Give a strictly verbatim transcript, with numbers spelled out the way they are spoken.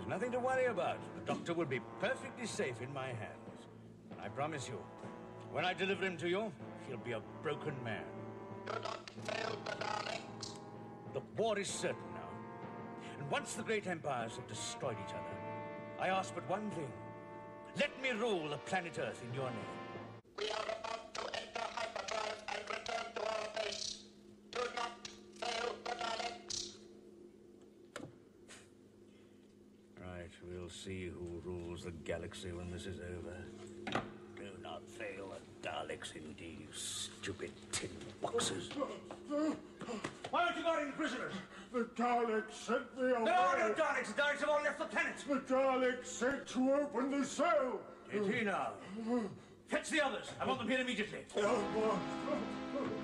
nothing to worry about. The doctor will be perfectly safe in my hands. I promise you, when I deliver him to you, he'll be a broken man. Do not fail the Daleks. The war is certain now. And once the great empires have destroyed each other, I ask but one thing. Let me rule the planet Earth in your name. We are about to enter hyperdrive and return to our base. Do not fail the Daleks. Right, we'll see who rules the galaxy when this is over. Do not fail the Daleks, indeed, you stupid tin boxes. Why aren't you guarding the prisoners? The Daleks sent me away. There are no Daleks! The Daleks have all left the planet! The Daleks said to open the cell. Did he now? Fetch the others. I want them here immediately. Oh,